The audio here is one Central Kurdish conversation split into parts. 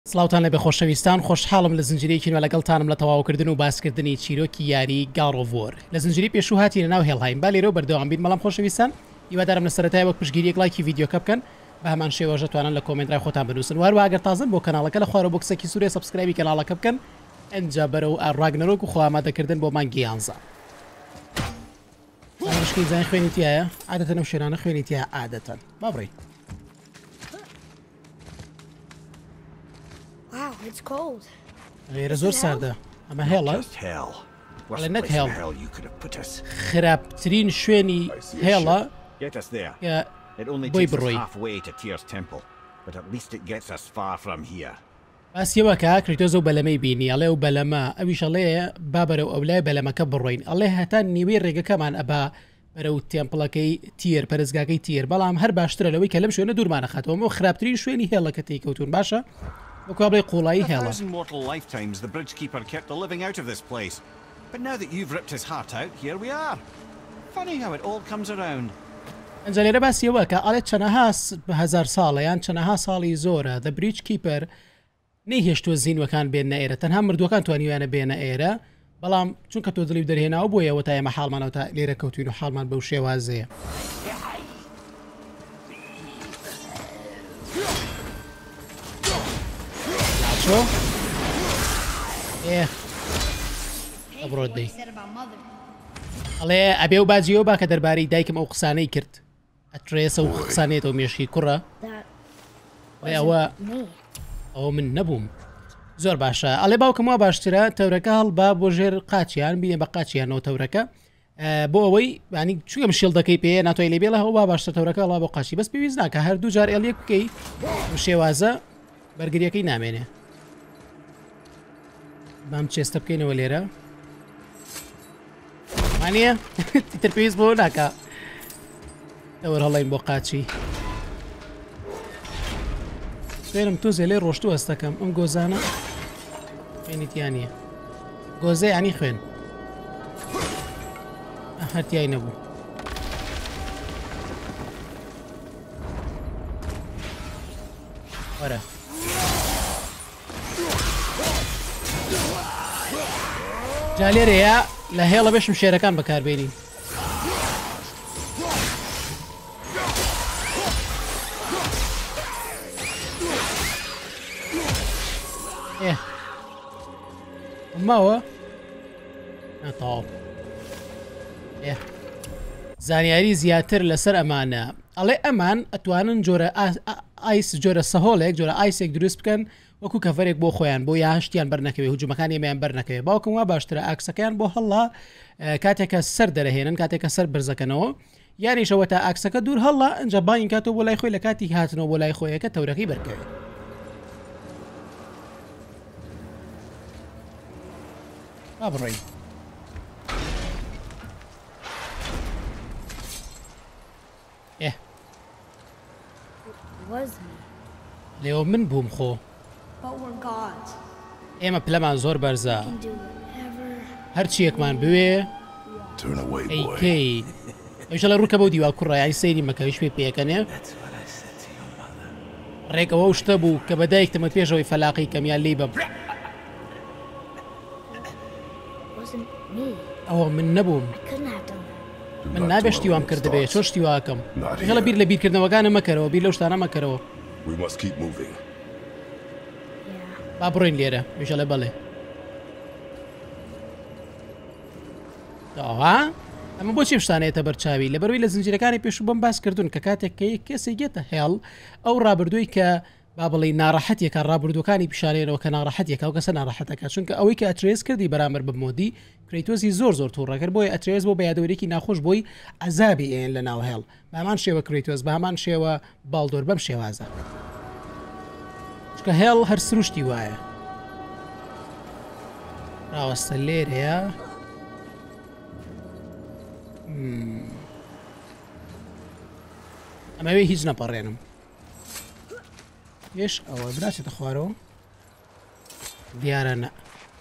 سڵاوتان لە بەخۆشەویستان خۆشحاڵم لە زنجیرەیەکی نوێ لەگەڵتانم لە تەواوکردن و باسکردنی چیرۆکی یاری گاڕۆڤۆر لە زنجیری پێشوو هاتی لەناو هێڵهایم با لێرە بەردەوام بین بەڵام خۆشەویستان هیوادارم لە سەرەتای وەک پشگیریەک لایکی ڤیدیۆکە بکەن بە هەمان شێوەژە توانن لە کۆمنتڕای خۆتان بنووسن وهروە ئەگەر تازن بۆ کەناڵەکە لە خوارە بۆکسێکی سوورێ سبسکرایبی کەناڵەکە بکەن ئەنجا بەرەو ڕاگنەرۆک و خۆ ئامادەکردن بۆ مانگی 11 مشکی زای خوێنیتیایە عادەتەن ئەو شێرانە خوێنیتیە عادەتەن با بڕێ Wow, it's cold. غێرە زۆر ساردە ئەمە هێڵە What's the place in hell you could have put us? خراپترین شوێنی هێڵە Get us there. کە It only بۆی takes us بڕۆی halfway to Tyr's temple, but at least it gets us far from here. باسیەوە کە کریتۆز و بەلەمەی بینی ئەڵێ و بەلەمە ئەویش ئەڵێ با بەرەو ئەولای بەلەمەکە بڕۆین ئەڵێ هەتا نیوەی ڕێگەکەمان ئەبا بەرەو تێمپڵەکەی تیر پەرزگاکەی تیر بەڵام هەر باشترە لەوەی کە لەم شوێنە دوورمانە خاتەوە خراپترین شوێنی هێڵەکە تێکەوتون باشە وەکو بڵێ قوڵایی A هێڵە thousand mortal lifetimes the bridgekeeper kept the living out of this place. But now that you've ripped his heart out, here we are. Funny how it all comes around. ئەنجە لێرە باسیەوە کە ئەڵێت چەنەها هزار ساڵە یان چەنەها ساڵی زۆرە The Bridgekeeper نەیهێشتووە زینوەکان بێنە ئێرە تەنها مردوەکان توانیویانە بێنە ئێرە بەڵام چونکە تۆ دڵی دەرهێناوە بۆ ئێوە تا ئێمە حاڵمانەوە تا لێرە کەوتوین و حاڵمان بەو شێوازەیە چۆ؟ ئەبڕۆت دەی ئەڵێ ئەبێ و باجیەوە با کە دەربارەی دایکم ئەو قسانەی کرد ئەترێسە و قسانێتەوە مێشکی کوڕە ئەوە من نەبووم زۆر باشە ئەڵێ باوکەمەوە باشترە تەورەکە هەڵبا بۆ ژێر قاچیان بینێ بە قاچیانەوە تەورەکە بۆ ئەوەی ینی چونکە مشێڵدەکەی پێ ناتوانای لێ بێڵە هەوە باشتر تەورەکە هەڵا بۆ قاچی بەس پێویست ناکە هەردوو جار ئێڵیەک بکەی شێوازە بەرگریەکەی نامێنێ بام چێستە بکەینەوە لێرە وانە تر پێویست بۆ ناکە ئەوە هەڵین بۆ قاچی فێرم تۆزێ لێ ڕۆشتو هەستەکەم ئەم گۆزانە خوێنیتیانە گۆزە ینی خوێن هەرتیای نەبوو وەرە جا لێرەیە لە هێڵە بێشم شێرەکان بەکاربێنین ماوە نەتاو زانیاری زیاتر لەسەر ئەمانە ئەڵێ ئەمان ئەتوانن جۆرە ئایس جۆرە سەهۆڵێک جۆرە ئایسێک دروست بکەن وەکو کەفەرێک بۆ خۆیان بۆ یاهشتیان بەرنەکەوێ هجوومەکان ئێمەیان بەرنەکەوێ باوکم وا باشترە ئاکسەکەیان بۆ هەڵا کاتێکە سەر دەرەهێنن کاتێکە سەر برزەکەنەوە یانیشەوە تا ئاکسەکە دوور هەڵا ئەنج باین کاتەوە بۆ لای خۆی لە کاتی هاتنەوە بۆ لای خۆیەکە تەورەکەی بەرکەوێت بڕۆی لێوە من بووم خۆ ئێمە پلەمان زۆر بەرزە هەرچیەکمان بوێ ئەیکەی ئەوش لە ڕووکە بەو دیوا کوڕایی سەیری مەکەویش پێ پێەکەنێ ڕێکەوە شتە بوو کە بەدایک تەمە پێشەوەی فەلاقی کەمیان لی بە ئەوە من نەبووم من نابێشتی وام کردبێ چۆ شتی واکەم هەڵە بیر لە بیرکردنەوەکانە مەکەرەوە بیر لەو شتانە مەکەرەوە با بڕۆین لێرە ویشە لە بەڵێ ئەوە ئەمە بۆچی شتانێتە بەرچاوی لە بەروی لە زنجیرەکانی پێشوو بەم باس کردوون کە کاتێک کە کەسێک گێتە هێڵ ئەو ڕابردووی کە با بڵێ ناڕەحەتێکە ڕابردوەکانی پیشانێنەوە کە ناڕەحەتێکە ئەو کەسە ناڕەحەتەکە چونکە ئەوەی کە ئەترێز کردی بەرامبەر بمۆدی کریتۆزی زۆر تووڕەکرد بۆی ئەترێز بۆ بەیادەوەرێکی ناخۆش بۆی عەزابی ئێن لە ناو هێڵ بە هەمان شێوە کریتۆز بە هەمان شێوە باڵدۆر بەم شێوازە چکە هێڵ هەر سروشتی وایە ڕاوەستە لێرەیە ئەمەوێ هیچ نەپەڕێنم ايش او بلاش تخوارو ديارنا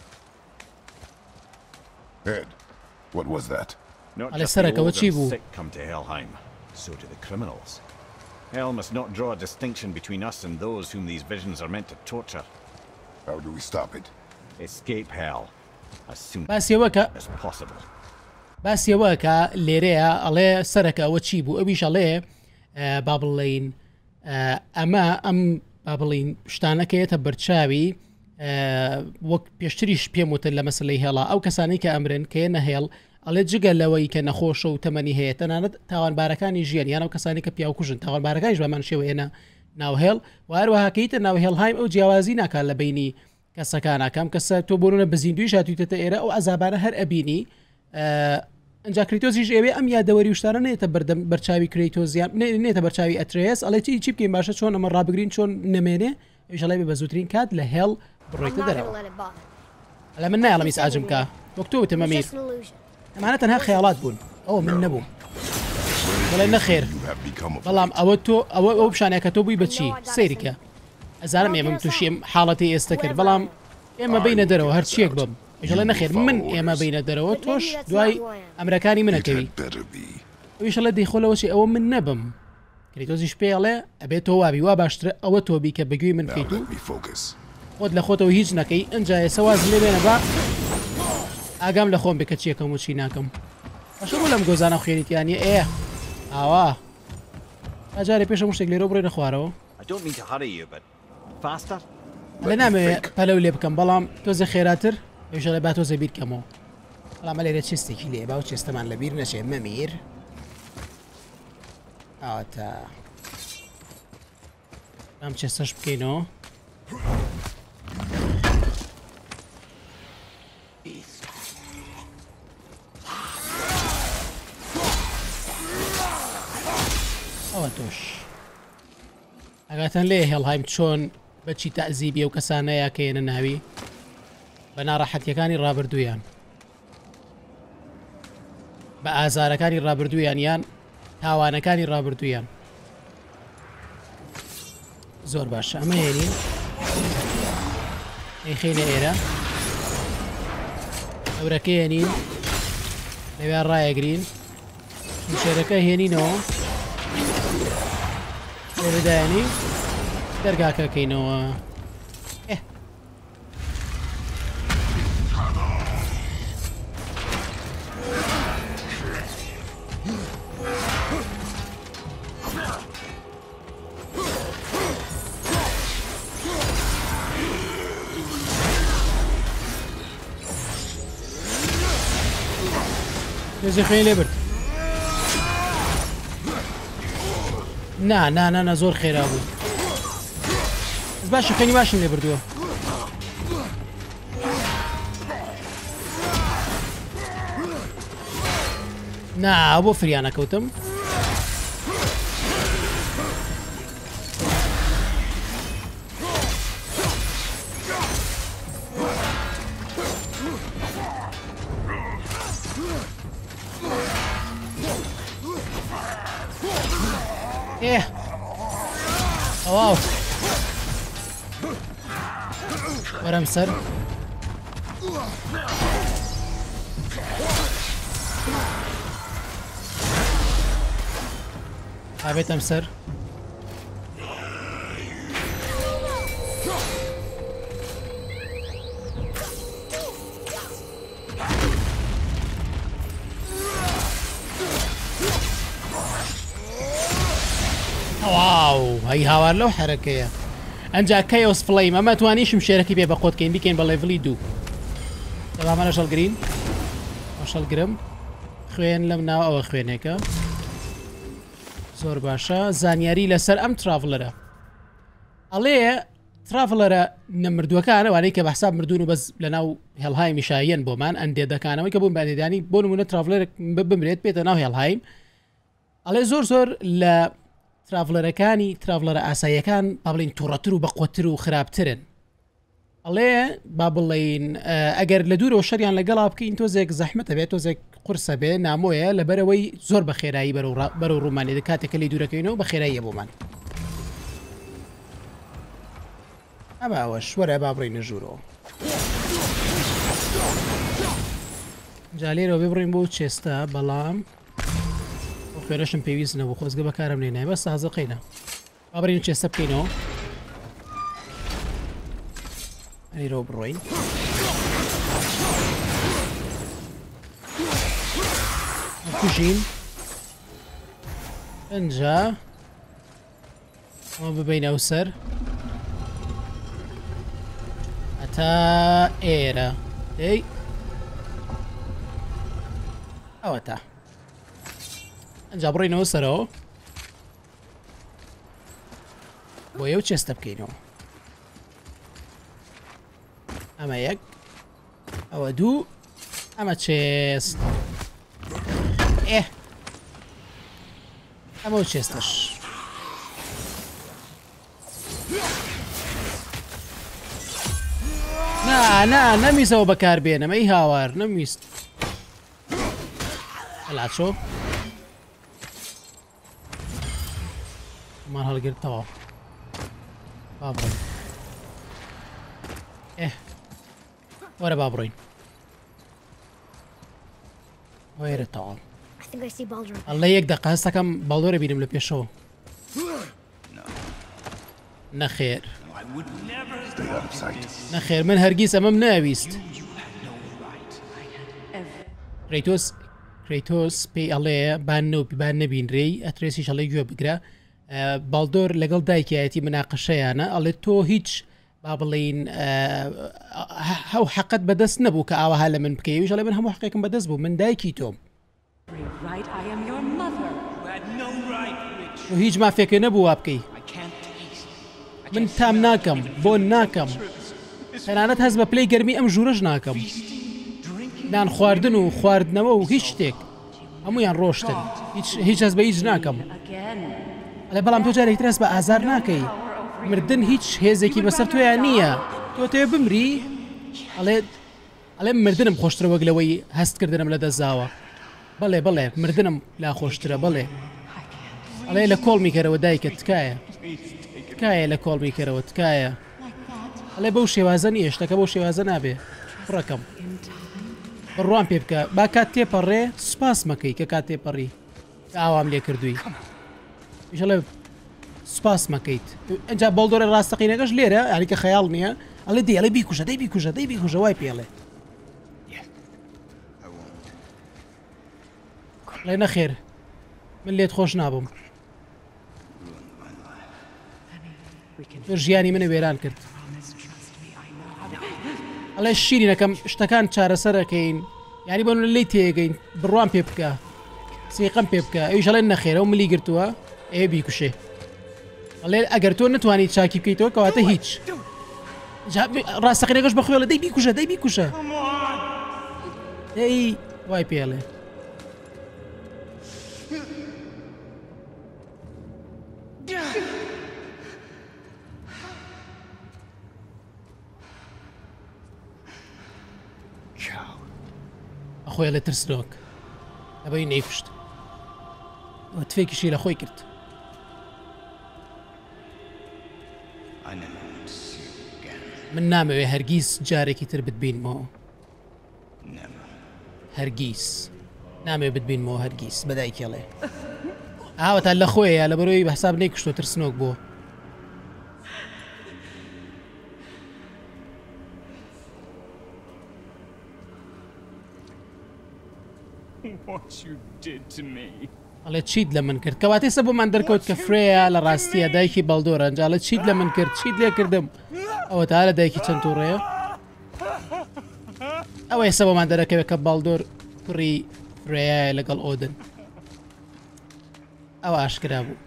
Ed, what was that? Not just the old and sick come to Helheim, so do the criminals. Hell must not draw a distinction between us and those whom these visions are meant to torture. How do we stop it? Escape hell as soon باسیەوەکە as possible. باسیەوەکە لێرەیە ئەڵێ سەرەکە ئەوە چی بوو ئەویش ئەڵێ با بڵێین ئەمە ئەم با بڵین شتانەکەیەتە بەرچاوی وەک پێشتریش پێم وتە لە مەسلەی هێڵا ئەو کەسانی کە ئەمرن کە نە هێڵ ئەڵێ جگە لەوەی کە نەخۆشە و تەمەنی هەیە تەنانەت تاوانبارەکانی ژیان یان ئەو کەسانی کە پیاوکوژن تاوانبارەکانیش بەمان شێوە هێنا ناوهێڵ وهروەهاکەیتە ناوهێڵهایم ئەو جیاوازی ناکات لە بینی کەسەکانەکەم کەسە تۆ بۆنە بزیندوی شاتوتە ئێرە ئەو ئەزابانە هەر ئەبینی ئەنج کریتۆزیش ئێوێ ئەم یادەوەری شتانە نێتە بەردەم بەرچاوی کریتۆزیان نێتە بەرچاوی ئەترێس ئەڵێ چی بکەین باشە چۆن ئەمە ڕابگرین چۆن نمێنێ ئەوشڵی بە زووترین کات لە هێڵ بڕۆیتە دەرەوە لە من نایڵەمیس ئاجم کە وەکتۆ وتمە میر ئەمانە تەنها خەیاڵات بوون ئەوە من نەبووم بەڵێ نەخێر بەڵام ئەوە تۆ ئەو پیشانەیە کە تۆ بووی بەچی سەیرکە ئەزارم ئێمەم تووشیم حاڵەتی ئێستا کرد بەڵام ئێمە بینە دەرەوە هەر چیەک بم ژڵێ نەخێر من ئێمە بینە دەرەوە تۆش دوای ئەمرەکانی منەکەوی ئەویشەڵە دەیخۆلەوەچی ئەوە من نەبم کریتۆزیش پێڵێ ئەبێت تۆ وابی وا باشترە ئەوە تۆبی کە بەگوێی من کەیت و خۆت لە خۆتەوە هیچ نەکەی ئەنجایە سەواز لێ بێنە بە ئاگام لە خۆم بکە چیەکەم و چی ناکەم باشە بۆ لەم گۆزانە خوێنیتیانە ئێ ئاوا ئاجارێ پێشە شتێک لێرە بڕێنە خوارەوە لە نامەوێت پەلەو لێ بکەم بەڵام تۆزە خێراتر ئێژە لە با تۆزە بیر کەمەوە بەڵامە لێرە چێستێکی لێ با و چێستەمان لە بیر نەچێ مەمیر ئاواتە ئەم چێستەش بکەینەوە ئەوە تۆش ئەگاتەن لێ هێڵهایم چۆن بەچی تەعزیبی ئەو کەسانەیە کەێنە ناوی بە ناڕەحەتیەکانی ڕابردوویان بە ئازارەکانی ڕابردوویان یان تاوانەکانی ڕابردوویان زۆر باشە ئەمە هێنین خێنە ئێرە ئەورەکە هێنین لەوێ ڕایەگرین شێرەکە هێنینەوە لێرەدایانی دەرگاکەکەینەوە دەزی خوێن لێ برد نا زۆر خێرا بوو باشە خوێنی باشم لێ بردووە نا بۆ فریانەکەوتم واو وەرەم سەر ئابێتم سەر واو هەی هاوار لەو حرەکەیە ئەنجا کەیۆس فڵەیم ئەمە توانیشم شێرەکەی بێ بە خۆتکەین بیکەین بە لێڤلی 2 دەبامەە شەڵگرین شەڵگرم خوێن لەم ناو ئەوە خوێنێکە زۆر باشە زانیاری لەسەر ئەم تراڤلەرە ئەڵێ تراڤلەرە نەمردووەکانە وانەی کە بەحساب مردوون و بەس لە ناو هێڵهای میشایەن بۆمان ئەندێدەکانەوەی کە بوون بەندێدانی بۆ نمونە تراڤلەرێک بمرێت بێتە ناو هێڵهایم ئەڵێ زۆر لە تراڤلەرەکانی تراڤلەرە ئاساییەکان با بڵین تووڕەتر و بەقوتر و خراپترن ئەڵێ با بڵین ئەگەر لە دوورەوە شەریان لەگەڵا بکەین تۆزێک زەحمەتە بێت تۆزێک قورسە بێ نامۆیە لەبەرەوەی زۆر بە خێرایی بەرەو ڕوومانێت کاتێکە لی دوورەکەینەوە بە خێراییە بۆمان ئەمە ئەوە شوەرە با بڕینە ژوورەوە جالێرەوە بێ بڕین بۆ چێستە بەڵام خوێرەشم پێویست نەبوو خۆزگە بەکارم لێنای بەس سازەقینە با بڕین چێستە بکەینەوە ئەیرۆ بڕۆین کوژین ئەنجا ئەمە ببین ئەو سەر هەتا ئێرە دەی ئەوە تا ئەنجا بڕینەوە سەرەوە بۆ ئێو چێستە بکەینەوە ئەمە یەک ئەوە دوو ئەمە چێست ئێ ئەمە و چێستش نا نەمیستەوە بەکاربێنم ئەی هاوار نەمیست هەلاچۆ مان هەڵگرتەوە با بڕۆین ئێ وەرە با بڕۆین وەرە تەواو ئەڵێ یەک دەقە هەستەکەم باڵدۆرە بینم لە پێشەوە نەخێر نەخێر من هەرگیز ئەمەم ناویست کریتۆس پێی ئەڵێ بان نەبینرێی ئەترێسیش ئەڵێ گوێ بگرە باڵدۆر لەگەڵ دایکایەتی مناقەشەیانە ئەڵێ تۆ هیچ با بڵین هەو حەقت بەدەست نەبوو کە ئاوەها لە من بکەیویش ئەڵێ من هەموو حقێکم بەدەست بوو من دایکی تۆم هیچ مافێکە نەبوو وا بکەی من تام ناکەم بۆ ناکەم تەنانەت هەست بە پلەی گەرمی ئەم ژوورەش ناکەم نان خواردن و خواردنەوە و هیچ شتێک هەمویان ڕۆشتن هیچ هەست بە هیچ ناکەم ئەلێ بەڵام تۆ جارێک ترس بە ئازار ناکەی مردن هیچ هێزێکی بەسەر تۆیان نییە تۆ تێ بمری ئەڵێ مردنم خۆشترە وەک لەوەی هەستکردنم لە دەستاوە بەڵێ بڵێ مردنم لا خۆشترە بڵێ ئەڵێ لە کۆڵمی کەرەوە دایکت تکایە تکایە لە کۆڵمی کەرەوە تکایە ئەڵێ بەو شێوازە نیە شتەکە بەو شێوازە نابێ بڕەکەم بڕوان پێ بکە با کات تێپەڕێ سوپاس مەکەی کە کات تێپەڕی ئاوام لێ کردووی ئیشەڵێ سوپاس مەکەیت ئەجا بەڵدۆرە ڕاستەقینەکەش لێرە یاریکە خەیاڵ نییە ئەڵێ دی ئەڵێ بیکوژە دەی بیکوژە دەی بیکوژە وای پێڵێ لێ نەخێر من لێت خۆش نابم تۆ ژیانی منە وێران کرد ئەڵێ شیرینەکەم شتەکان چارەسەرەکەین یانی بۆ لی تێگەین بڕوان پێ بکە سیقەم پێ بکە ئەویش ئەڵێ نەخێرە و ملی گرتووە ئێ بیکوشێ ئەڵێ ئەگەر تۆ نتوانیت چاکی بکەیتەوە کەواتە هیچ ڕاستەقینەکەش بەخۆی لە دەی بیکوژە دەی بیکوشە دەی وای پێڵێ ئەخۆی لە ترسنۆک ئەبەی نەیکوشت ئەوە تفێکیشی لە خۆی کرد من نامەوێ هەرگیز جارێکی تر بتبینمەوە هەرگیز نامێ بتبینمەوە هەرگیز بەدایکێڵێ ئاوەتان لە خۆیە لە بەرەوەی بە حساب نەیکوشتۆ ترسنۆک بووە ئەڵێ چیت لە من کرد کەواتەی سە بۆمان دەرکەوت کە فرەیە لە ڕاستیە دایکی بەڵدۆرە ئەنجاڵە چیت لە من کرد چیت لێ کردم ئەوە تا لە دایکی چەند تووڕەیە ئەوە ئێستا بۆمان دەرەکەوێت کە باڵدۆر کوڕی فرەیە لەگەڵ ئۆدن ئەوە ئاشکرا بوو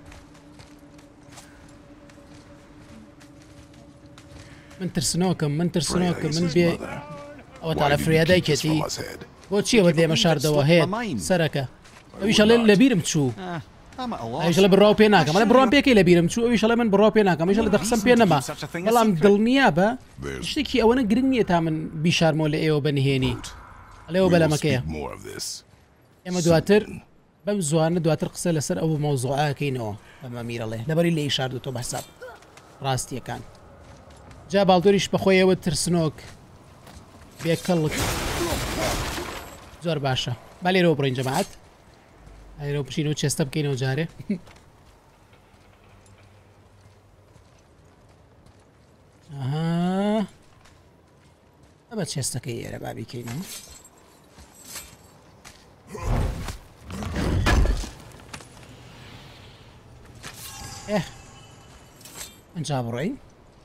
من ترسنۆکم من بێ ئەوە تا لە فرەیە دایکێتی بۆچی ئەوە دێمە شاردەوە هەیە سەرەکە ئەویشەڵێ لەبیرم چوو ئەویشەڵە بڕاو پێ ناکەم ئەڵێ بڕوان پێکەی لەبیرم چوو ئەویشەڵێ من بڕاو پێ ناکەم ئەویشەڵە دەقسەم پێ نەما بەڵام دڵنیا بە شتێکی ئەوەنە گرنگ نییە تا من بیشارمەوە لە ئێوە بەنهێنی ئەلێەوە بەلەمەکەیە ئێمە دواتر بەم زوانە دواتر قسە لەسەر ئەو مەوزوعەکەینەوە بەمە میرەڵێ لەبەری لێی شاردوتۆ بەحساب ڕاستیەکان جا باڵدۆریش بەخۆیەوە ترسنۆک بێکەڵک زۆر باشە با لێرەوە بڕۆین جەماعەت لێرەوە بشینەوە چێستە بکەینەوە جارێ ئەمە چێستەکەی ئێرە بابیکەینەوە ئەنجا بڕۆین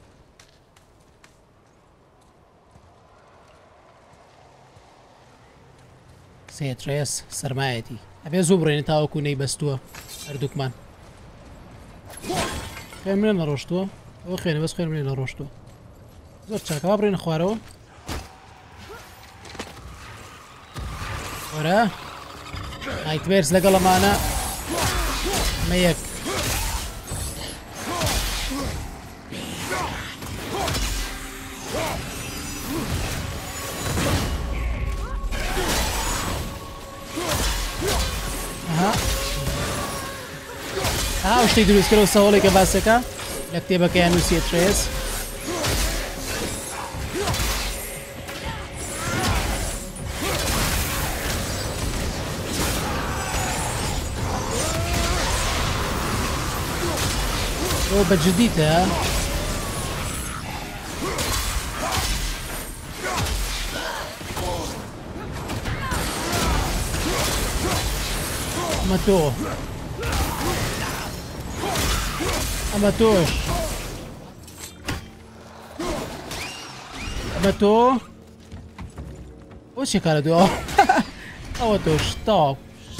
سێترێس سەرمایەتی ئەبێ زوو بڕێنێت تاوەکو نەی بەستووە هەردووکمان خوێن منە نەڕۆشتووە ئەوە خوێنە بەس خوێن منێ نەڕۆشتووە زۆر چاکەوا بڕێنە خوارەوە وەرە نایتمێرس لەگەڵ ئەمانە ئەمە یەک شتێک دروستکەەوە سەوڵێکە باسەکە لە کتێبەکەیان نووسیە ترێز ئەوە بەجددیتە ئەمە تۆ ئەمە تۆش ئەمە تۆ بۆ چێ کارە دووە ئەوە تۆش تاو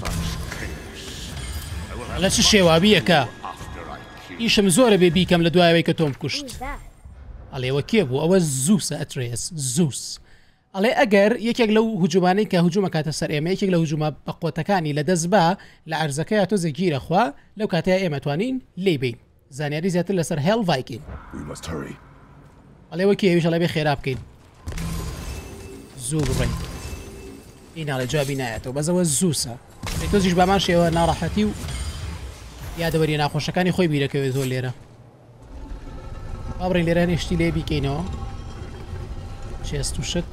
لە چ شێوابیەکە ئیشم زۆرە بێ بیکەم لە دوایەوەی کە تۆم کوشت ئەڵێەوە کێ بوو ئەوە زووسە ئەترێس زووس ئەڵێ ئەگەر یەکێک لەو هجومانەی کە هجومە کاتە سەر ئێمە یەکێک لە هجومە بەقۆتەکانی لە دەست بە لە ئەرزەکەی تۆ زەگیرە خوا لەو کاتەیە ئێمە توانین لێ بین زانیاری زیاتر لەسەر هێڵ ڤایکین ئەڵێەوە کێویش ئەڵێ بێ خێرا بکەین زوو بڕین ئیناڵێ جوابی نایەتەوە بەزەوە زووسە تۆزیش بامان شێوە ناڕەحەتی و یادەوەری ناخۆشەکانی خۆی بیرەکەوێت زۆر لێرە بابڕین لێرە هێشتی لێ بیکەینەوە چێست و شت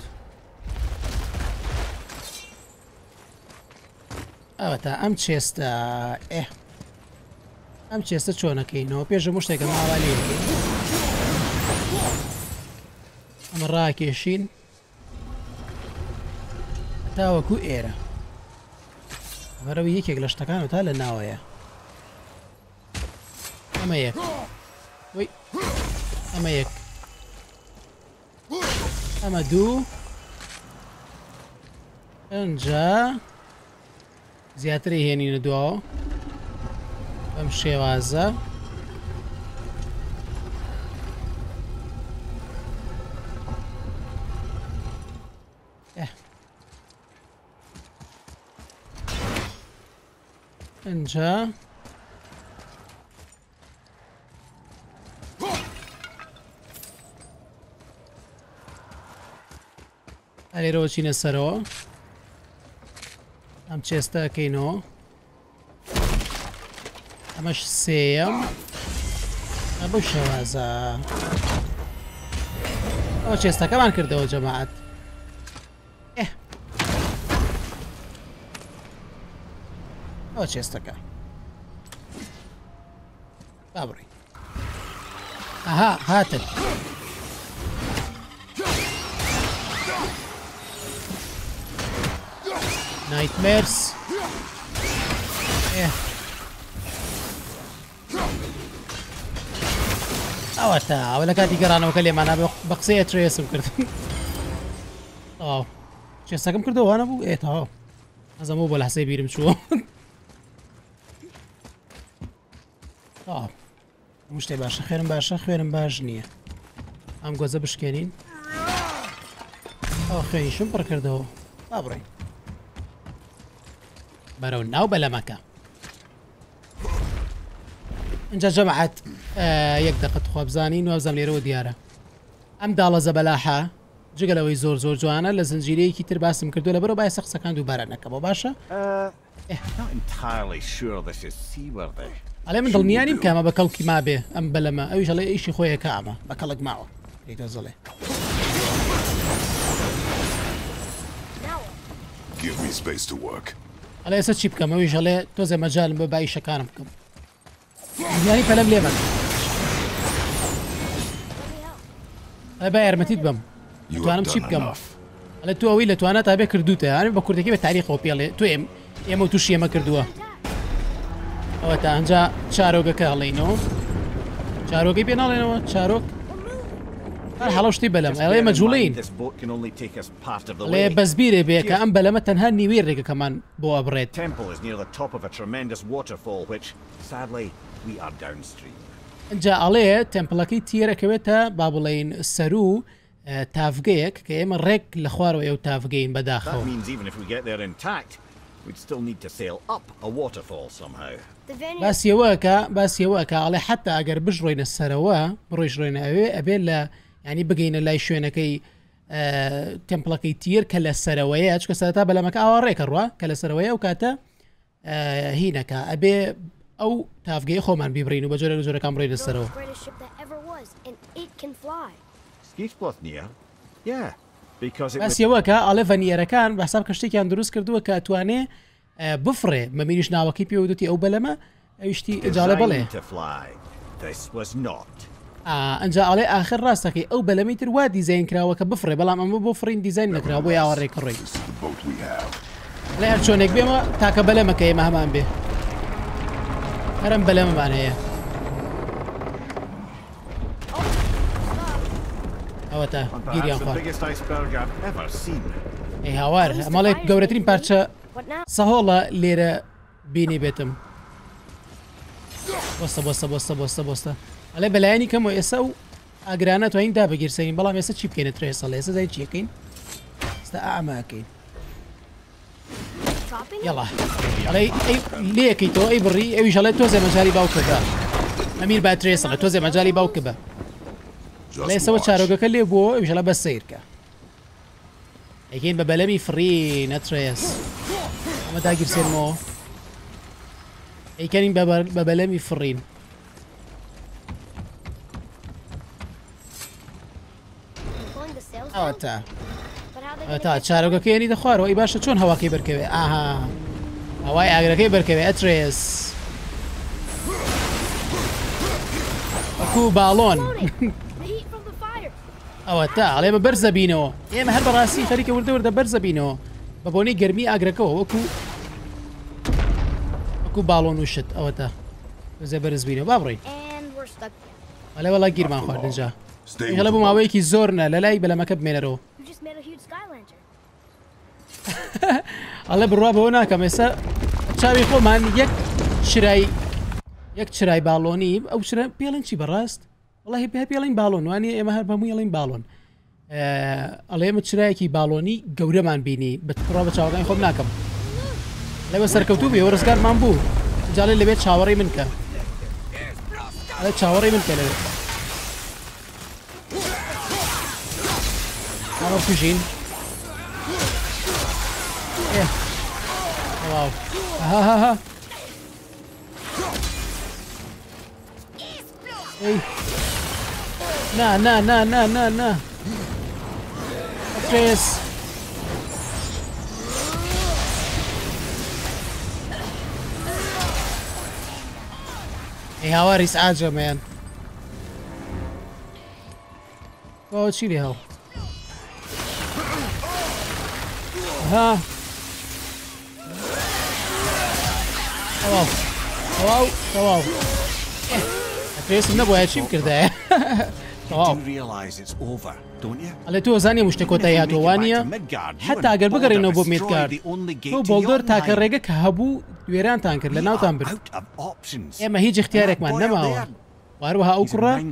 ئەوە تا ئەم چێستە ئەم چێستە چۆنەکەینەوە پێش هەموو شتێکە ماوا لێ ئەمە ڕاکێشین تاوەکو ئێرە بەرەوەی یەکێک لە شتەکان تا لە ناوەیە ئەمە یەک وی ئەمە یەک ئەمە دوو ئەنجا زیاتری هێنینە دووە بەم شێوازە ئەنجا ئەلێرەوە چینە سەرەوە ئەم چێستە ئەکەینەوە ئەمەش سێەم بۆ شێوازە ئەوە چێستەکەمان کردەوە جەماعەت ئەوە چێستەکە بابڕی ئەها هاتن نایتمێرس ئەوە تا ئەوە لە کاتی گەڕانەوەکە لێمانە بە قسەیە ترێسم کرد چێستەکەم کردەوەوانە بوو ئێتەوە ئەزەمەوە بۆ لە حسەی بیرم چووە هەموو شتێ باشە خوێنم باشە خوێنم باش نییە ئەم گۆزە بشکێنین ئەوە خوێنیشم پڕ کردەوە با بڕێین بەرەو ناو بەلەمەکە اینجا جەماعەت یەک دەقەت خوا بزانین وابزانم لێرەوە دیارە ئەم داڵەزە بەلاحە جگەلەوەی زۆر زۆر جوانە لە زنجیرەیەکی تر باسم کردو لە بەرەو بایە قسەکان دووبارە نەکەمەوە باشە ئەڵێ من دڵنیانیم کامە بە کەڵکی ما بێ ئەم بەلەمە ئەویش ئەڵێ ئیشی خۆیەکە ئەمە بە کەڵک ماوە لێتە زڵێ ئەڵێ ئێستا چی بکەم ئەویش ئەڵێ تۆزێ مەجالم بە بایشەکانم بکەم یانی پەلەم لێ بن با یارمەتیت بم You توانم have چی done بکەم enough. ئەلە تو ئەوەی لە توانە تا بێ کردوتە یانی بە کوردەکەی بە تاریخەوە پێڵێ تو ئێمە تووشی ئێمە کردووە ئەوە تا ئەنجا چارۆگەکە هەڵێنەوە چارۆگەی پێ ناڵێنەوە چارۆک هەر هەڵەشتی بەلەم ئەڵێ مەجوولین This boat can only take us part of the لێ way. بەسبیرێ بێ کە ئەم بەلەمە تەنها نیوەی ڕێگەکەمان بۆ ئەبڕێت Temple is near the top of a tremendous waterfall, which, sadly, we are downstream. ئەجا ئەڵێ تەمپلەکەی تێرەکەوێتە با بڵێن سەر و تافگەیەک کە ئێمە ڕێک لە خوارەوە ئەو تافگەین That بەداخەوە means even if we get there intact, we'd still need to sail up a waterfall somehow. باسیەوەکە ئەڵێ حتا ئەگەر بژڕۆینە سەرەوە بڕۆیژڕۆینە ئەوێ ئەبێ لە ینی بگەینە لای شوێنەکەی تەمپلەکەی تیر کە لە سەرەوەیە چکە سەرتا بەلەمەکە ئاوا ڕێکەڕوە کە لە سەرەوەیە و کاتە هینەکە ئەبێ ئەو تافگەی خۆمان بیبڕین و بە جۆرە جۆرەکان بڕێنە سەرەوە Skifbotnia? Yeah, because it would باسیەوەکە ئەڵێ ڤەنیەرەکان بەحساب کە شتێکیان دروست کردووە کە ئەتوانێ بفرێ بە میریش ناوەکەی پێوەدوتی ئەو بەلەمە ئەویشتی ئەجاڵە بڵێ designed to fly. This was not. ئەنج ئاڵێ آخر ڕاستەکەی ئەو بەلەمی تر وا دیزین کراوە کە بفرێ بەڵام ئەمە بۆ فرین دیزین نەکرا بۆ یاوە ڕێکڕێی This is the boat we have. لە هەر چۆنێک بێمە تاکە بەلەمەکە ئێمە هەمان بێ هەرم بەلەمەمان هەیە ئەوە تا And گیریان perhaps the خوارد biggest iceberg I've ever seen. ئەی هاوار ئەمەڵێک گەورەترین پارچە سەهۆڵە لێرە بینی بێتم بۆستە ئەلێ بەلایانی کەم و ئێستا و ئاگرانە توانین دابگیرسەین بەڵام ئێستا چی بکەینە ترێسەڵ ئێستا زای چیەکەین ئێستا ئاماکەین یاڵا ئەڵێ لێکەیتەوە ئەی بڕی ئەویش ئەڵێ تۆزێ مەجای باوکە بە ئەمیر با ترێسەڵە تۆزێ مەجای باوکە بە Just لێسەوە watch. چارۆگەکە لێ بووە ئەویش ئەڵە بە سیرکە ئەیکەین بە بەلەمی فری نەترێس ئەمە داگیرسێنمەوە ئەیکەنین بە بەلەمی فرین ئەوە تا چارۆگەکەیانی دەخوارەوە ئەی باشە چۆن هەواکەی بەرکەوێ ئاها هەوای ئاگرەکەی بەرکەوێ ئەترێس وەکو باڵۆن ئەوە تا ئەڵێ بە بەرزە بینەوە ئێمە هەر بەڕاستی خەریکە وردە بەرزە بینەوە بە بۆنەی گەرمی ئاگرەکەەوە وەکو باڵۆن وشت ئەوە تا زە بەرز بینەوە با بڕین ئەلێ وەڵا گیرمان خواردنجا هەڵە بۆ ماوەیەکی زۆرنە لە لای بەلەمەکە بمێنەرەوە ئەڵێ بڕوا بەوە ناکەم ئێستا چاوی خۆمان یەک چرای باڵۆنی ئەو پێڵێن چی بەڕاست وڵی پێ پێڵین باڵۆن وانی ئێمە هەر بەمووی ئەڵین باڵۆن ئەڵێ ئێمە چرایەکی باڵۆنی گەورەمان بینی بەڕوا بە چاوەکانی خۆم ناکەم لەوە سەرکەوتوو بێ ڕزگارمان بوو جاڵێ لەبێت چاوەڕێی من کە ئەڵێ چاوەڕێی من کە لەوێت ئەمە کوژین واو ها نا Atreus Hey, how are you, Aja, man? Oh, it's really hell. Hello. Atreus نبغى أشيب كده. You realize it's over, don't you? Ale tu ozania mushtakota to wania حتى اگر بگرینو بو میدگارد تو بولدر تاکر رگه که هبو ویران تانکر لناو تانبر اما هیچ اختیارك من نماوا واروها او كرة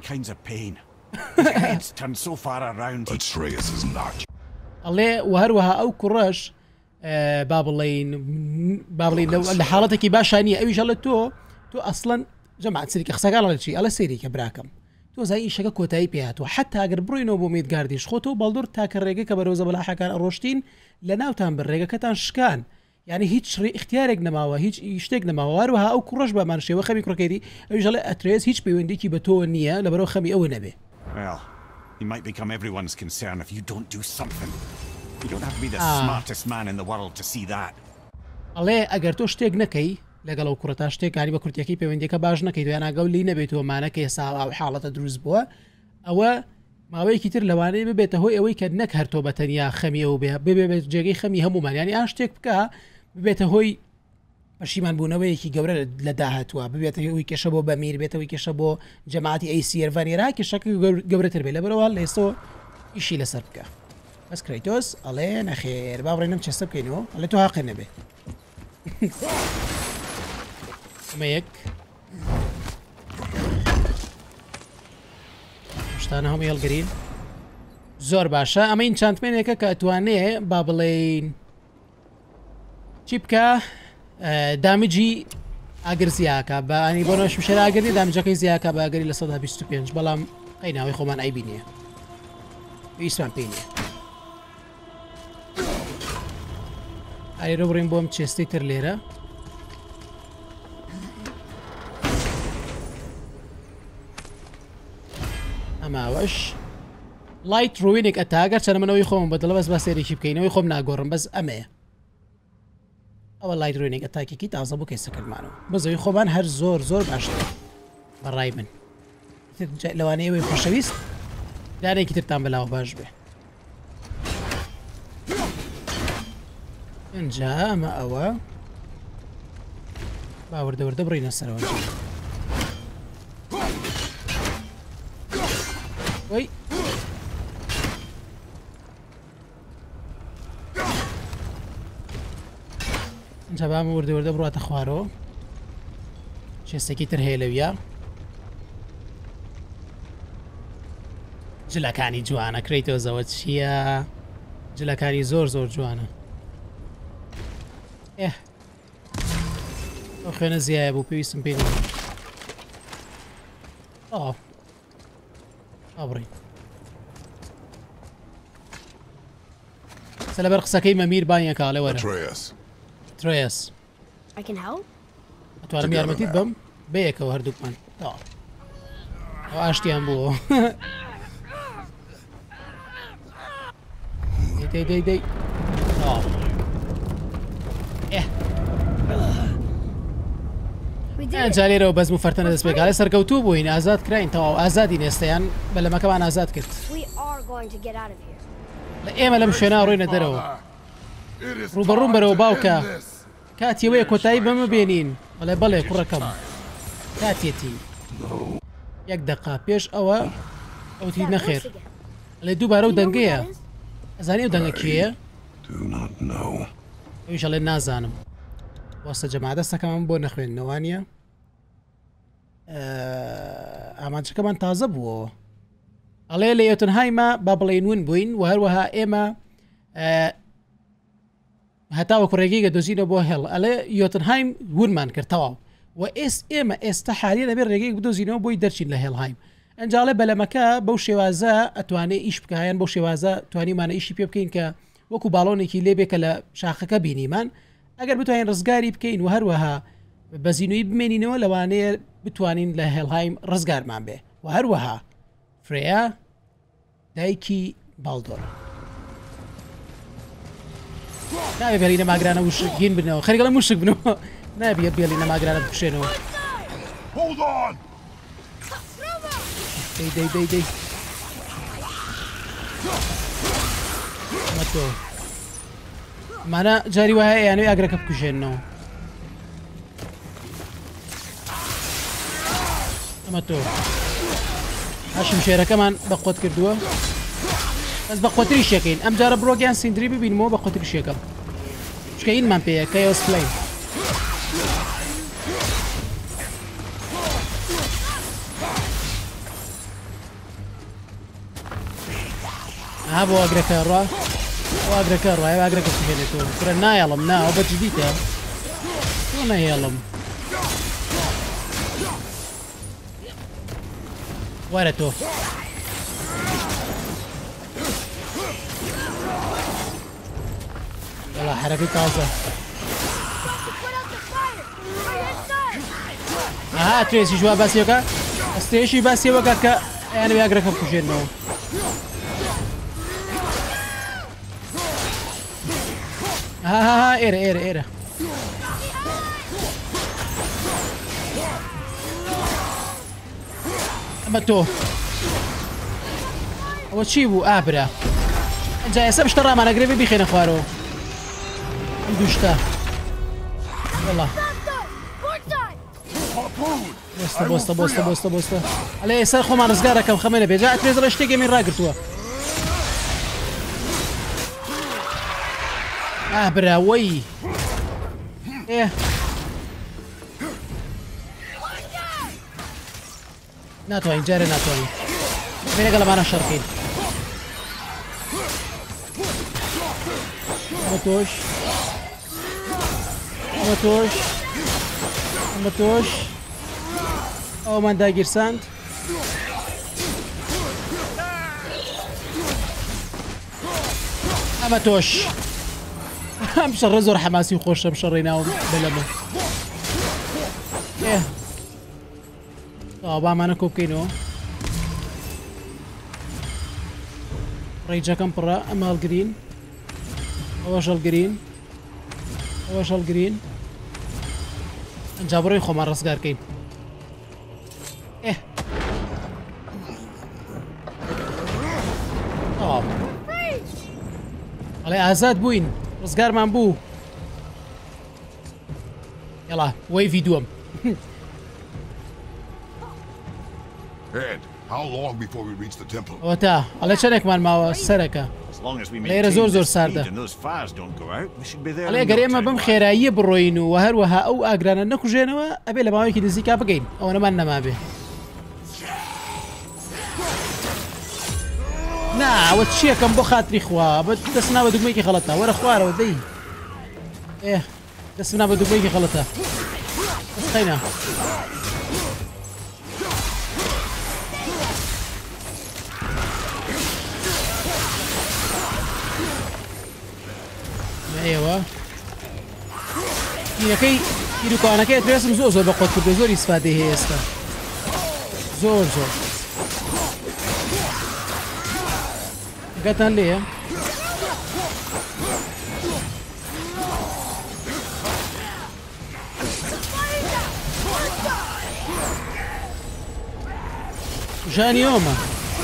Atreus is not. الله وهروها او كراش بابلين لو لحالتك باشانية اوي شالله تو اصلا جماعة سيريك اخساق على شيء على سيريك براكم تو زي شەکە کۆتایی پێهاتوە حتا ئەگەر بڕۆینەوە بۆ میدگاردیش خۆتۆ باڵدۆر تاکە ڕێگە کە بەرەوزە بەلاحەکان ئەڕۆشتین لە ناوتان بر ڕێگەکەتان شکان یعنی هیچ اختیارێک نەماوە هیچ شتێک نەماوە هەروەها ئەو کوڕەش بەمان شێوە خەمی کوڕەکەیتی ئەویش دەڵێ ئەترێس هیچ پەیوەندێکی بە تۆ نییە لەبەرەوە خەمی ئەوە نەبێ. Well, you might become everyone's concern if you don't do something. You don't have to be the smartest man in the world to see that. ئەڵێ ئەگەر تۆ شتێک نەکەی لەگەڵ ئەو کوڕە تا شتێکانی بە کورتێکی پەیوەندیەکە باش نەکەیت یان ئاگەڵ لی نەبێتەوە مانەکە ێسا ئەو حاڵەتە دروست بووە ئەوە ماوەیەکی تر لەوانەیە ببێتە هۆی ئەوەی کە نەک هەر تۆ بەتەنیا خەمیەوە بێت جێگەی خەمی هەمومان ینی ئا شتێک بکە ببێتە هۆی پەشیمان بوونەوەیەکی گەورە لە داهاتوە ببێتە هۆی کێشە بۆ بەمیر بێتەوەی کێشە بۆ جەماعەتی ئەی سیێڤانێرا کێشەکە گەورەتر بێت لەبەرەوە لە ئێستۆ ئیشی لەسەر بکە بەس کرێتۆس ئەڵێ نەخێر با بڕێنم چێستە بکەینەوە ئەڵێ تۆ حەقی نەبێ ئەمە یەک شتانە هەموو هێڵگرین زۆر باشە ئەمە این چاندمێنێکە کە ئەتوانێ با بڵێین چی بکە دامجی ئاگر زیاکە بە ئەنی بۆ نەوەش شێر ئاگەری دامجەکەی زیاکە بە ئاگەری لە 125 بەڵام قەیناوی خۆمان ئایبینیە ویسمان پێی نییە ئایرە بڕین بۆم چێستی تر لێرە ئەماوەش لایت ڕووینێک ئەتاگەر چەنەمەنەوەی خۆم بەدڵە بەس باسێرێکی بکەینەوەی خۆم ناگۆڕم بەس ئەمەیە ئەوە لایت ڕووینێک ئەتاکێکی تازە بۆ کەسەکردمانەوە بەزەوی خۆمان هەر زۆر زۆر باشتر بەڕای من لەوانەیەوەی خۆشەویست دارێکی ترتان بەلاوە باش بێ اینجا ئەمە ئەوە باوەردەوەردە بڕینە سەرەوە وەی اینجا بامە وردەوەردە بڕاتە خوارەوە چێستێکی تر هەیە لەویە جلەکانی جوانە کریتۆزەوە چییە جلەکانی زۆر زۆر جوانە ئێ ئەو خوێنە زیایە بوو پێویستم پێ ئابڕین سە لەبەر قسەکەی مەمیر بانیە کاڵێ وەرە ترێس ئەتوانم یارمەتیت بەم بەیەکەوە هەردووکمان ئەو ئاشتیان بووە دەی جارێرەوە بەزم و فەرتەنە دەست پێکارێ سەرکەوتوو بووین ئازاد کراین تەواو ئازادی نێستەیان بە لەمەکەمان ئازاد کرد لە ئێمە لەم شوێنە ڕۆینە دەرەوە ڕوبەڕوم بەرەوە باوکە کاتیەوەیە کۆتایی بەمە بێنین بەڵێ بەڵێ کوڕەکەم کاتێتی یەک دقا پێش ئەوە ئەوتی نەخێر لێ دووبارە و دەنگەیە ئەزانی و دەنگە کێیە ئەویش ئەڵێ نازانم وەستە جەماعە دەستەکەمان بۆ نەخوێندنەوانیە ئامانجەکەمان تازە بووەوە ئەڵێ لە یۆتنهایمە با بڵێنون بووین و هەروەها ئێمە هەتاوە کوڕێگەی دۆزینە بۆ هێڵ ئەلێ یۆتنهایم ونمان کرد تەواو و ئێمە ئێستا حالی لەبێ ڕێگەیەک بدۆزینەوە بۆی دەرچین لە هێڵهایم ئەنجاڵێ بەلەمەکە بەو شێوازە ئەتوانێت ئیش بکایەن بۆ شێوازە توانیمانە ئیشی پێ بکەین کە وەکو باڵۆنێکی لێبێکە لە شاخەکە بینیمان ئەگەر بتوانین ڕزگاری بکەین و هەروەها بەزینوی بمێنینەوە لەوانەیە بتوانین لە هێڵهایم ڕزگارمان بێ و هەروەها فرێیا دایکی باڵدۆر نابێ بێڵینە ماگرانە وشگین بنەوە خەریگەڵە موشک بنەوە نابێ بێڵینە ماگرانە بکوشێنەوە دەی مەتۆ مانە جاری وایە یانەوەی ئاگرەکە بکوژێنەوە ئەمە تۆ هاشم شێرەکەمان بە قوت کردووە بەس بە قوتری شەکەین ئەم جارە بڕۆگیان سیندری ببینمەوە بە قوتری شێکەم چکە ئینمان پێەیە کەیۆس فلەیم ها بۆ ئاگرەکە ڕوا ئاگرەکە ڕایە ئاگرەکە بهێنێتەوە کرە نایەڵم ناوە بە جدیتە تۆ نەهێڵم وەرە تۆ وەڵا حرەکەی تازە ئاها ترێسی ژوا باسیەکە ئەستێشی باسیەوەکە کە یانەوێ ئاگرەکە بکوژێنەوە ها ئێرە ئەمە تۆ ئەوە چی بوو ئابرا ئەجا ئێستا بشتە ڕامانەگرێ بخێنە خوارەوە ئەم دووشتە وڵا بۆستە ئەلێ ئێستا خۆمان ڕزگارەکەم خەمێنە بێجا ئەترێزەڵە شتێکی من ڕاگرتووە ئابراوەی ناتوانین جارێ ناتوانین بێنەگە لەمانە شەڕکەین ئەمە تۆش ئەمە تۆش ئەمە تۆش ئەومان داگیرساند ئەمە تۆش ئەم شەڕە زۆر حەماسی و خۆشەم شەڕی ناوم بەلەمە بامانە کۆ بکەینەوە ڕێیجەکەم پڕە ئەمە هەڵگرین ئەوەش هەڵگرین ئەوەش هەڵگرین ئەنجا بڕۆی خۆمان ڕزگارکەین ئەڵێ ئازاد بووین ڕزگارمان بوو یاڵا وەیڤی دووەم Ed, how long before we reach the temple? ئەوە تا ئەڵێ چەندێکمان ماوە سەرەکە لێرە زۆر زۆر ساردە ئەڵێ گەر ئێمە بەم خێراییە بڕۆین و هەروەها ئەو ئاگرانە نەکوژێنەوە ئەبێ لە ماوەیەکی نزیکا بگەین ئەوە نەمان نەمابێ نا ئەوە چیەکەم بۆ خاتری خوا بە دەستنا بە دوگمەیەکی خەڵەتە وەرە خوارەوە دەی دەستنا بە دوگمەیەکی خەڵەتە دەستخەینە ئێوە تیرەکەی تیرروکانەکەی پێسم زۆر زۆر بە قۆت کردو زۆر ئیسفادەی هەیە ئێستا زۆر زۆر گەتان لێیە ژانی ئۆمە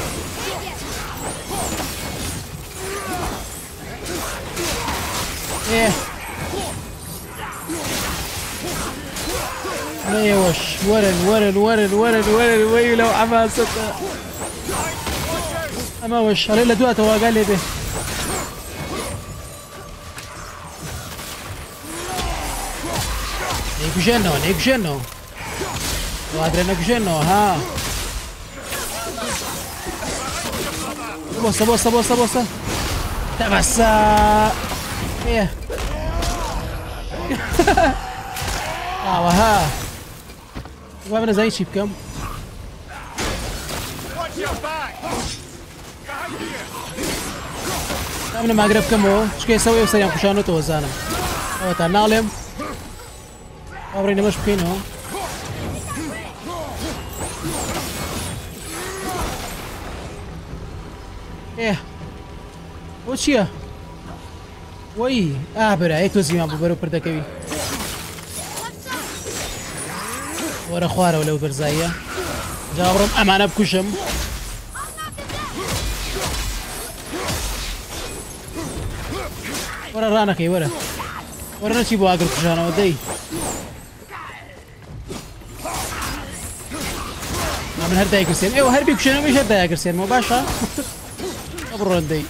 ئێوەش وەرن وەی لەو ئەماسەتە ئەمەوەش هەڵێ لە دواتەوە واگا لێ بێ نەیکوژێنەوە وادرێ نەکوژێنەوە ها بۆستە تەبەسە ئاوەها وا بنەزانی چی بکەم منە ماگرە بکەمەوە چکەسەوەی سەریان خوشانەتەوە زانم ئەوە تا ناڵێم ئەوڕێ نەمەش بکەینەوە بۆ چییە؟ وەی ئابرا یەک تۆ زیمان بوو بەرەو پردەکەوی وەرە خوارەوە لەو بەرزاییە جا بڕۆم ئەمانە بکوشم وەرە ڕانەکەی وەرە نەچی بۆ ئاگر کوژانەوە دەی من هەر دایکرسێن ئێوە هەر بیکوشێنەوەی هەر دایکرسێنەوە باشە بڕۆن دەی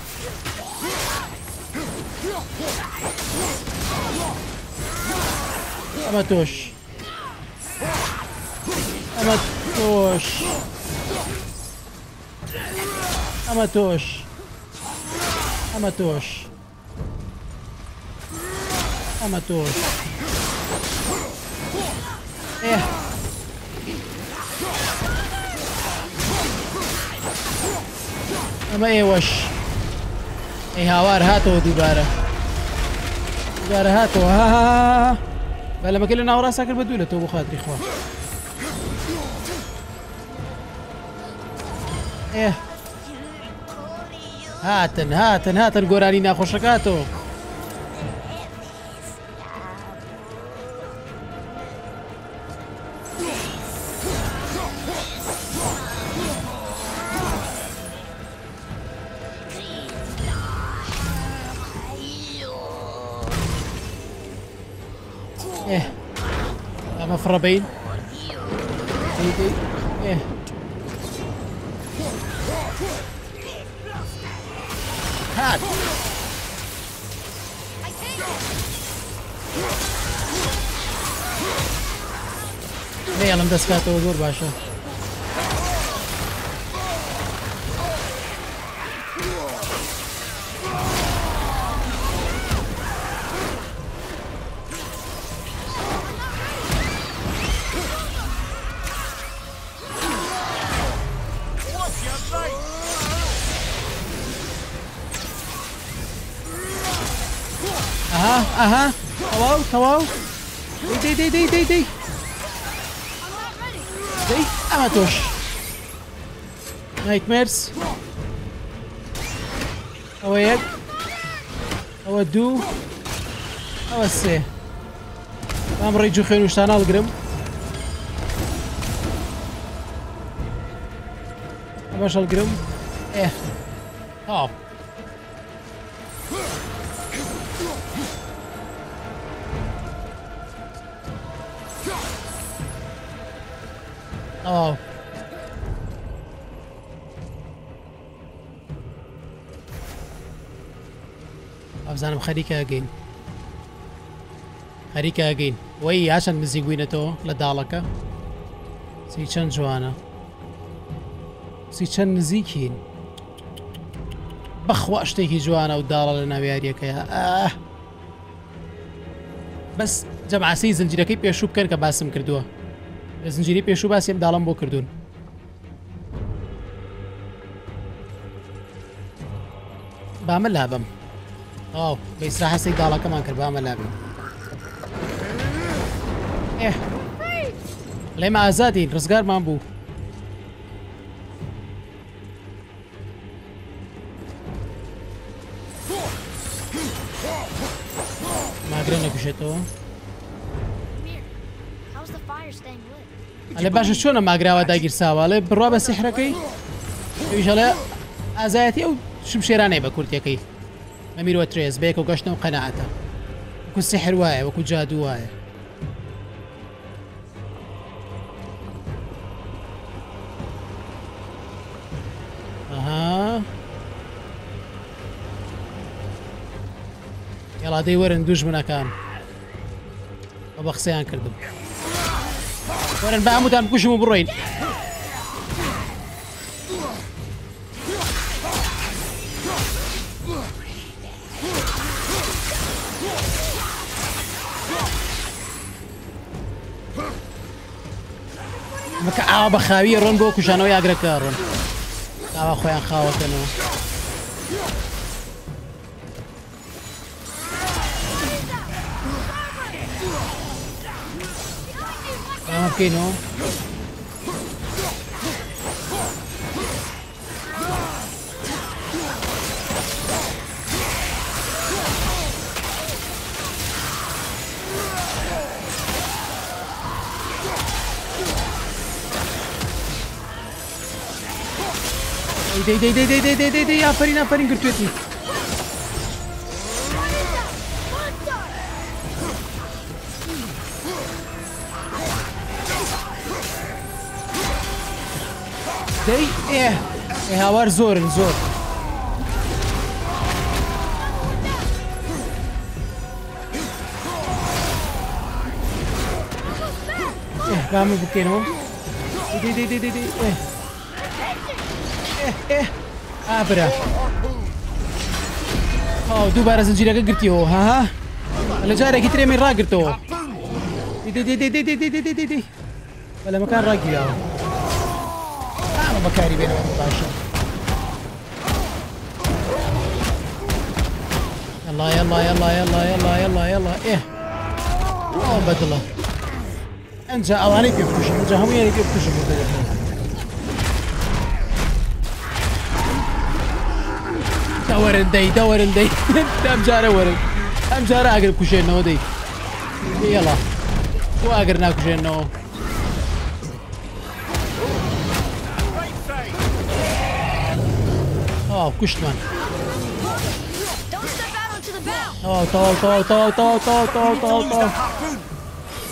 ئەمە تۆش ئەمە تۆش ئەمە تۆش ئەمە تۆش ئەمە تۆش ئەمە ئێوەش ئەی هاوار هاتەوە دووبارە هاتەوە ها بەلەمەکە لە ناوەڕاستە کرد بە دوو لە تۆ بۆ خاتری خوا هاتن گۆرانی ناخۆشەکاتەوە إيه مفربين دي إيه هات يلا مدسكاته وزور باشا اها تواو دي اماتوش نايت ميرز او يد او دو او السي امر يجو خير وشتانا القرم باش القرم ايه هاب اوه ابزانم خەریکە ئەگەین وەی هاشان نزیک بووینەتەوە لە داڵەکە سی چەند جوانە سی چەند نزیکین بەخوا شتێکی جوانە و داڵە لە ناویاریەکەیە بەس جەمعاسی زنجیرەکەی پێشوو بکەن کە باسم کردووە لە زنجیری پێشوو باسی ئەم داڵم بۆ کردوون بامە لابم ئاو بە ئیسرا هەسەی داڵەکەمان کرد بامە لابم لێمە ئازادین ڕزگارمان بوو ماگرە نەکوشێتەوە ئەلێ باشە چۆنە ماگراوە داگیرساوە لێ بڕوا بە سیحرەکەی ئەویشەڵێ ئازایەتی ئەو شمشێرانەی بە کورتەکەی ئەمیرۆ ترێز بەیەکە و گەشتە و قەنەعەتە وەکو سیحر وایە وەکو جادو وایە يلا دي ورن دوش منەکان بە قسەیان کردم ورن بە هەمووتان بکوشم و بڕۆین مەکە ئاوا بە خاویە ڕۆن بۆ کوشانەوەی ئاگرەکە ڕۆن ئاوا خۆیان خاوەکەنەوە Okay, no. Dei, afarin gırtıyorsun. هاوار زۆرن زۆر بامە بکەینەوە ئابرا دووبارە زنجیرەکە گرتیەوە ها لە جارێکی ترێ من ڕاگرتەوە بە لەمەکان ڕاگیراوە بەکاری بێنەوە باشە يلا بەدڵە ئەنجا ئەوانەی پێ بکوشم ئەنجا هەموویانی پێ بکوشم دەوەرن دەی ئەم جارە وەرن ئەم جارە ئاگر بکوشێنەوە دەی یەڵا بۆ ئاگەر ناکوژێنەوە کشتمان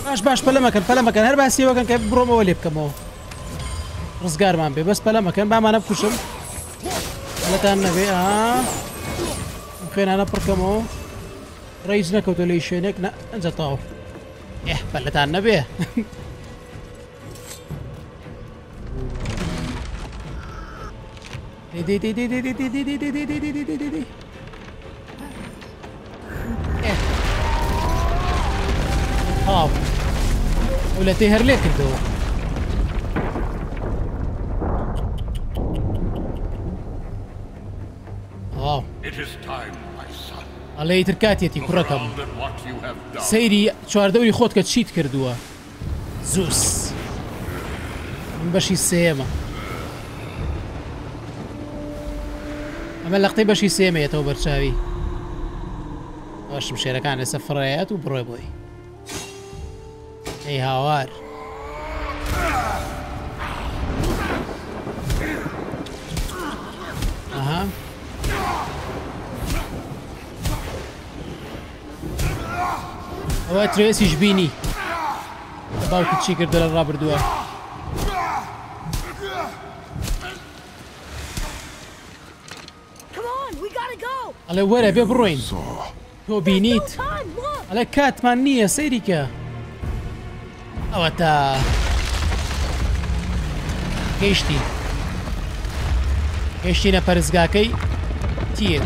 باش پەلەمەکەن هەر باسیەوەکەن کە بڕۆمەوە لێ بکەمەوە ڕزگارمان بێ بەس پەلەمەکەن بامانە بکوشم لەتان نەبێ خوێنانە پڕکەمەوە ڕیج نەکەوتە لەی شوێنێک نە ئەنجە تاو پەلەتان نەبێ ولا تهر ليه كردو علي تركاتيتي كركم سيري شوار دوري خود كتشيت كردوها زوس من بشي السيامة اما لقطي بشي السيامة يا توبر شاوي واش مشيركان سفريات وبروي بوي اي هاوار اها هو تريس يجبيني باوك تشيكر دل الرابر دوا على ورا بيبروين تو بينيت على كات مانية سيريكا اوتا گەیشتینە پەرزگاکەی تیر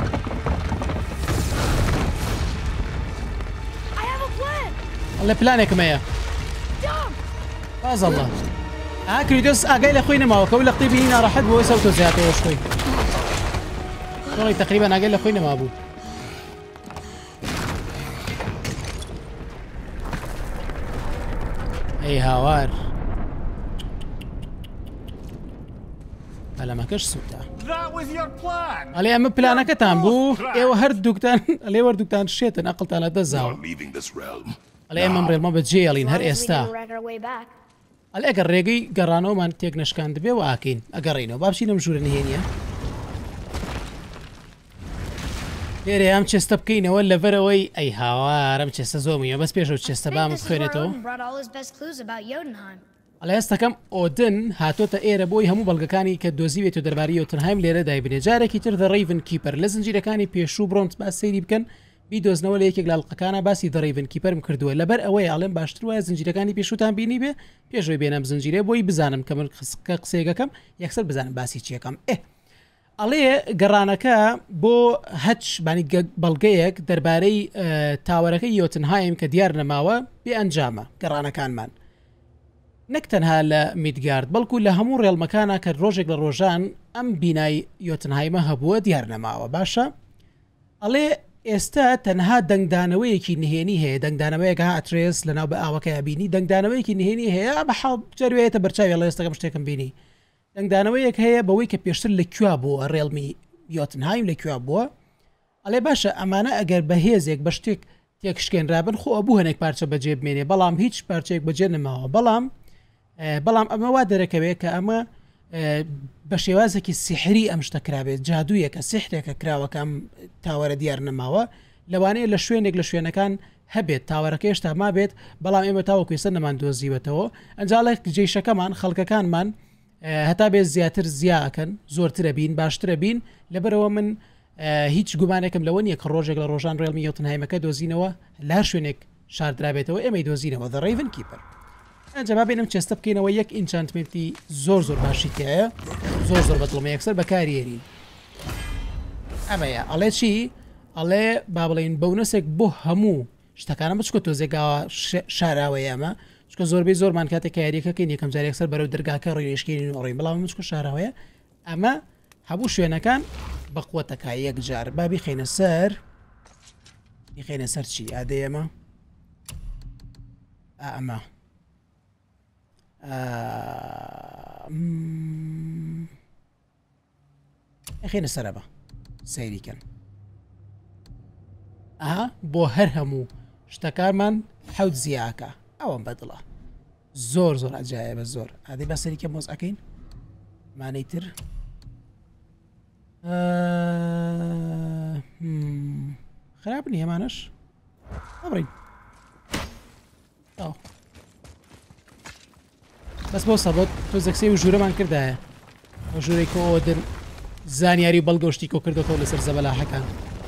ئەڵێ پلانێکم هەیە بازەڵڵە کریدۆس ئاگای لە خۆی نەماوە کە و لە قتی بینی ناڕەحەت بۆی سەوتۆ زیاتەوە شتۆی شۆڵی تەقریبا ئاگای لە خۆی نەمابوو ئەی هاوار ئەلەمەکەش سووتە ئەڵێ ئەمە پلانەکەتان بوو ئێوە هەردووکتان ئەلێ وەردووکتان شێتن ئەقڵتان لە دەزاوە ئەلێ ئێمەم ڕێڵمە بەجێ ئەڵین هەر ئێستا ئەلێ ئەگەر ڕێگەی گەڕانەوەمان تێک نەشکان دەبێ و ئاکەین ئەگەڕینەوە با بچینە ژوورە نهێنیە لێرە ئەم چێستە بکەینەوە لەبەرەوەی ئەی هاوارم چێستە زۆمیە بەس پێشەوە چێستە بامە بخوێنێتەوە ئەڵێ هەستەکەم ئۆدن هاتۆتە ئێرە بۆی هەموو بەڵگەکانی کە دۆزیوێت و دەرباری یۆتنهایم لێرە دایبنێ جارێکی تر دە ڕیڤن کیپەر لە زنجیرەکانی پێشوو بڕۆنت باس سەیری بکەن بیدۆزنەوە لە یەکێک لاڵقەکانە باسی دە ڕیڤن کیپەرم کردووە لەبەر ئەوەی ئاڵێم باشتر وایە زنجیرەکانی پێشووتان بینی بێ پێشەوەی بێنەم زنجیرێ بۆی بزانم کە من قسەیەکەم یەکسەر بزانم باسی چیەکەم ئەڵێ گەڕانەکە بۆ هەچ بانی بەڵگەیەک دەربارەی تاوەرەکەی یۆتنهایم کە دیار نەماوە بێ ئەنجامە گەڕانەکانمان نەک تەنها لە میدگارد بەڵکو لە هەموو ڕێڵمەکانە کە ڕۆژێک لە ڕۆژان ئەم بینای یۆتنهایمە هەبووە دیار نەماوە باشە ئەڵێ ئێستا تەنها دەنگدانەوەیەکی نهێنی هەیە دەنگدانەوەیەک ئەترێس لەناو بە ئاوەکەی بینی دەنگدانەوەیەکی نهێنی هەیە بە حاڵ جەروێتە بەرچاوی لە ئێستاکەم شتێکم بینی دەنگدانەوەیەک هەیە بەوەی کە پێشتر لەکوێ بووە ڕێڵمی یۆتنهایم لەکوێ بووە ئەڵێ باشە ئەمانە ئەگەر بەهێزێک بە شتێک تێکشکێنرابن خۆ بوو هەنێک پارچە بەجێ بمێنێ بەڵام هیچ پارچەیەک بەجێ نەماوە بەڵام ئەمە وا دەرەکەوێت کە ئەمە بە شێوازێکی سیحری ئەم شتەکرابێت جادوویەکە سیحرێکە کراوەکەم تاوەرە دیار نەماوە لەوانەیە لە شوێنێک لە شوێنەکان هەبێت تاوەرەکە هێشتا ما بێت بەڵام ئێمە تاوەکوێسە نەمان دۆزیوەتەوە ئەنجاڵێک جێشەکەمان خەڵکەکانمان هەتا بێت زیاتر زیاکەن زۆرترە بین باشترە بین لەبەرەوە من هیچ گومانێکم لەوە نیە کە ڕۆژێک لە ڕۆژان ڕێڵمی یۆتنهایمەکە دۆزینەوە لە شوێنێک شاردرابێتەوە ئێمەی دۆزینەوە دە ڕیڤن کیپەر ئەجا بێنم چێستە بکەینەوە یەک ئینچانتمنتی زۆر باشی تایە زۆر بەدڵمە یەکسەر بەکارێری ئەمەیە ئەڵێ چی ئەڵێ با بڵێن بەونەسێک بۆ هەموو شتەکانە بچکە تۆزێکاوە شاراوەیە ئەمە چکە زۆربەی زۆرمان کاتێک یاریەکەکەین یەکەم جارێکسەر بەرەو دەرگاکە ڕۆیشکێنین ڕۆین بەڵام چکە شاراوەیە ئەمە هەموو شوێنەکان بەقوتەکە یەک جار بابی خێنە سەر بیخێنە سەر چی ئادەیەمە ئەمە خێنە سەرەبە سەیریکەن بۆ هەر هەموو شتەکارمان حەوت زیاکە ئەوەم بەدڵە زۆر ئەجایە بە زۆر ئادەی بە سەریکە مۆز ئەەکەین مانەی تر خراپ نیە ئەمانەش بڕین ئەو بەس بۆ سەبەت تۆ زەکسەی و ژوورەمان کردایە ئەو ژوورێک ئۆدن زانیاری و بەڵگەشتی کۆ کردەوە لەسەر زەبەلاحەکان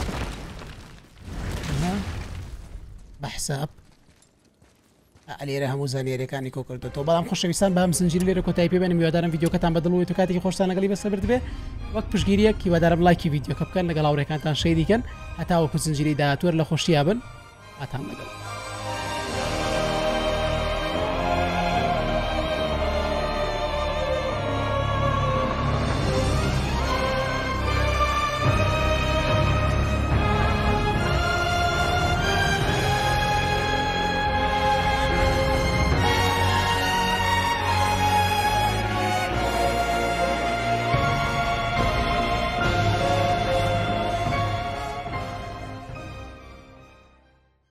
بە حساب لێرە هەموو زانیاریەکانی کۆ کردەوە بەڵام خۆشەویستان بە هەم زنجیر لێرە کۆتایی پێبێنم میوادارم ڤیدیۆکەتان بەدڵەوەی و کاتێکی خۆشتان لەگەڵی بەسەر برد بێ وەک پشگیریەک هیوادارم لایکی ڤیدیۆکە بکەن لەگەڵ هاوڕێکانتان شەیریکەن هەتا وەکو زنجیری داهاتوە لە خۆشییا بن هاتان لەگەڵ